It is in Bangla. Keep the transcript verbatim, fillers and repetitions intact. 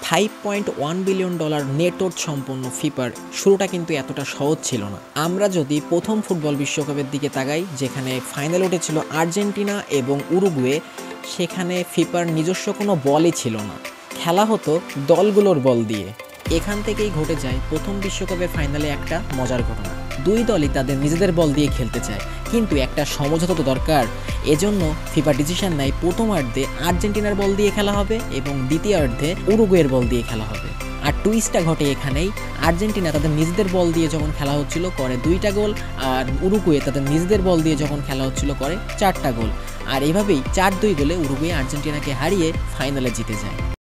Five point one billion dollar net worth সম্পন্ন ফিফার শুরুটা কিন্তু এতটা সহজ ছিল না। আমরা যদি প্রথম ফুটবল বিশ্বকাপের দিকে তাকাই, যেখানে ফাইনাল উঠেছিল আর্জেন্টিনা এবং উরুগুয়ে, সেখানে ফিফার নিজস্ব কোনো বলই ছিল না, খেলা হতো দলগুলোর বল দিয়ে। এখান থেকেই ঘটে যায় প্রথম বিশ্বকাপের ফাইনালে একটা মজার ঘটনা। দুই দলই তাদের নিজেদের বল দিয়ে খেলতে চায়, কিন্তু একটা সমঝোতা তো দরকার। এজন্য ফিফা ডিসিশন নেয় প্রথমার্ধে আর্জেন্টিনার বল দিয়ে খেলা হবে এবং দ্বিতীয়ার্ধে উরুগুয়ের বল দিয়ে খেলা হবে। আর টুইস্টটা ঘটে এখানেই, আর্জেন্টিনা তাদের নিজেদের বল দিয়ে যখন খেলা হচ্ছিল করে দুইটা গোল, আর উরুগুয়ে তাদের নিজেদের বল দিয়ে যখন খেলা হচ্ছিল করে চারটা গোল। আর এভাবেই চার দুই গোলে উরুগুয়ে আর্জেন্টিনাকে হারিয়ে ফাইনালে জিতে যায়।